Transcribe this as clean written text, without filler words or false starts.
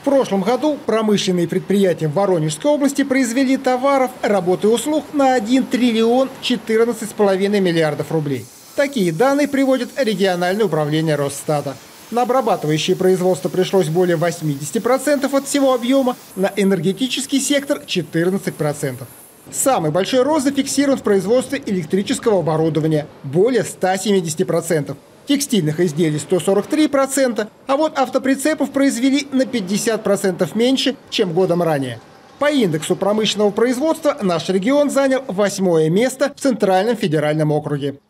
В прошлом году промышленные предприятия в Воронежской области произвели товаров, работ и услуг на 1 триллион 14,5 миллиардов рублей. Такие данные приводит региональное управление Росстата. На обрабатывающее производство пришлось более 80% от всего объема, на энергетический сектор – 14%. Самый большой рост зафиксирован в производстве электрического оборудования – более 170%. Текстильных изделий – 143%, а вот автоприцепов произвели на 50% меньше, чем годом ранее. По индексу промышленного производства наш регион занял 8-е место в Центральном федеральном округе.